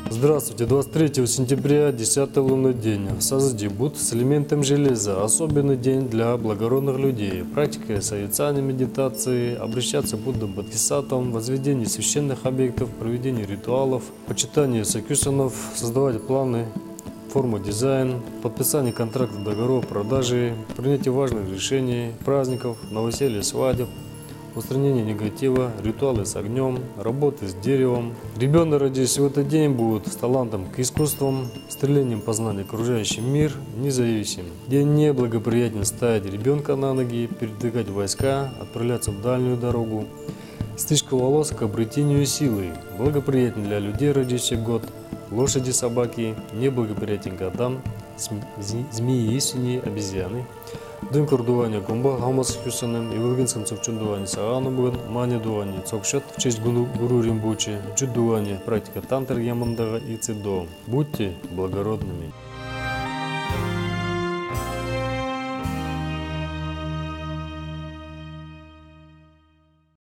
Здравствуйте, 23 сентября, 10 лунный день. Сазджибут с элементом железа. Особенный день для благородных людей. Практика саюцани медитации, обращаться к Буддам Бодхисаттвам, возведение священных объектов, проведение ритуалов, почитание сакюсанов, создавать планы, форму дизайн, подписание контрактов, договоров, продажи, принятие важных решений, праздников, новоселья, свадеб, устранение негатива, ритуалы с огнем, работы с деревом. Ребенок, родившийся в этот день, будет с талантом к искусствам, стремлением познания окружающий мир, независим. День неблагоприятен ставить ребенка на ноги, передвигать войска, отправляться в дальнюю дорогу. Стрижка волос к обретению силы. Благоприятен для людей, родивших год. Лошади, собаки, неблагоприятен годам, змеи, свиньи, обезьяны. Дым курдувания гумба хамас хюсаным и вылгинском цокчундувани сагану буган, мани дувани цокшат в честь гуру римбучи, чудувани, практика тантр ямандага и цидо. Будьте благородными.